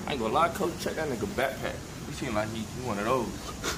I ain't gonna lie, coach, check that nigga backpack. He seem like he one of those.